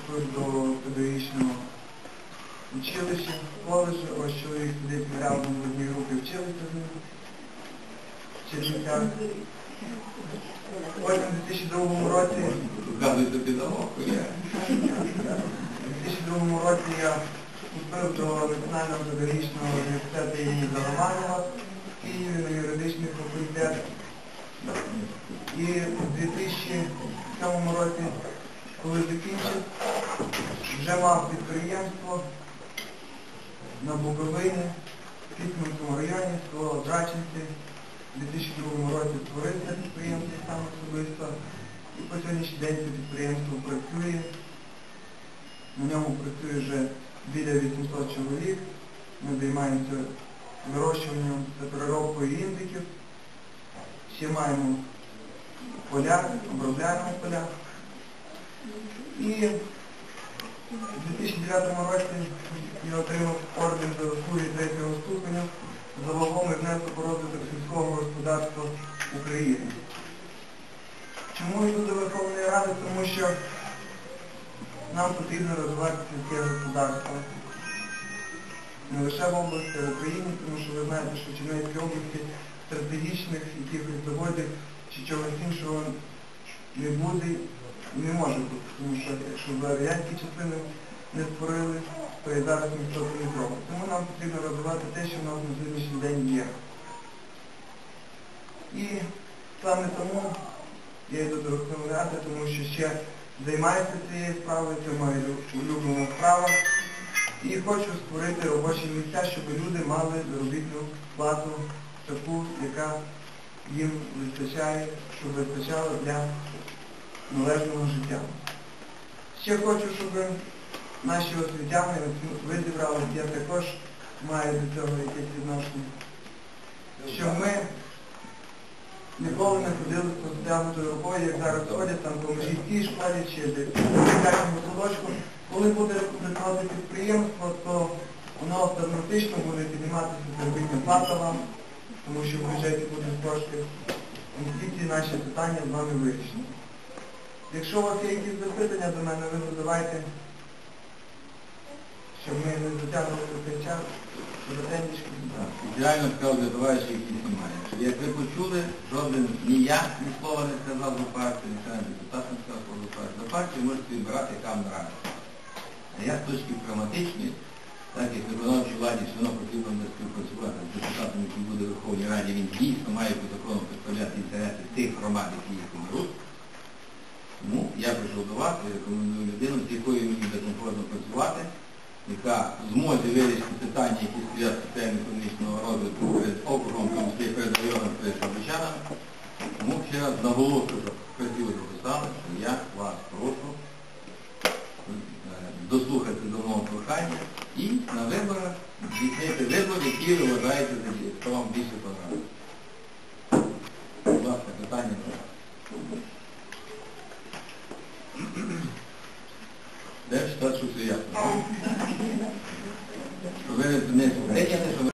вступив до педагогічного училища, коледжу. Ось чоловік сидить рядом в одній групі, вчилися з ним в Чернівцях. Потім у 2002 році я вступив до Національного педагогічного університету імені Заламанова в Києві на юридичний факультет. І у 2007 році, коли закінчив, вже мав підприємство на Буковині, в Пітьманському районі, село Драченці. У 2002 році створив це підприємство сам особисто. І по сьогоднішній день це підприємство працює. На ньому працює вже біля 800 чоловік. Ми займаємося вирощуванням та переробкою індиків. Ще маємо поля, обробляємо поля. І у 2009 році я отримав орден за заслуги 3-го ступеня за вагомий внесок у розвиток сільського господарства України. Чому йду до Верховної Ради? Тому що нам потрібно розвивати сільське господарство. Не лише в області, а в Україні, тому що ви знаєте, що в Чернівецькій області стратегічних якихось заводів чи чогось іншого не буде і не може бути. Тому що якщо за радянські часи не створили, то і зараз ніхто це не зробить. Тому нам потрібно розвивати те, що в нас на сьогоднішній день є. І саме тому я йду до Верховної Ради, тому що ще займаюся цією справою, це моя улюблена справа. І хочу створити робочі місця, щоб люди мали заробітну плату таку, яка їм вистачає, щоб вистачало для належного життя. Ще хочу, щоб наші освітяни, ви зібралися, я також маю до цього якесь відношення, щоб ми ніколи не ходили з протягнутою рукою, як зараз ходять там по мужицькій школі чи в дитячому садочку. Коли буде працювати підприємство, то воно автоматично буде підніматися заробітна плата вам, тому що в бюджеті будуть кошти. І всі ці наші питання з вами вирішені. Якщо у вас є якісь запитання до мене, ви задавайте, щоб ми не затягнули цей час. Ідеально сказав для товаришів, які знімає. Як ви почули, жоден ні я ні слова не сказав за партію, ні член депутат не сказав за партію. За партію можете вибирати, яка вам нравиться. А я з точки прагматичної, так як виконавчій владі все одно потрібно буде співпрацювати з депутатом, який буде в Верховній Раді, він дійсно має по закону представляти інтереси тих громад, які їх оберуть. Тому я прийшов до вас і рекомендую людину, з якою мені буде комфортно працювати, яка зможе вирішити питання, які стоять соціально-економічного розвитку перед округом, перед районом, перед слободчанами. Тому ще раз наголошую, що красиво записали, що я вас прошу дослухати до мого прохання і на виборах здійснити вибори, які ви вважаєте за дії, хто вам більше подобається. Будь ласка, питання. Де ж так, що все ясно? Що ви не